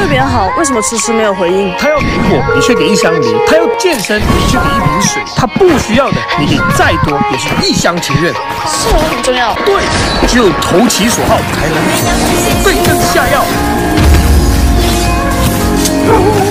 对别人好，为什么迟迟没有回应？ 他要苹果，你却给一箱梨；他要健身，你却给一瓶水；他不需要的，你给再多也是一厢情愿。 是我很重要。 对，只有投其所好，才能对症下药。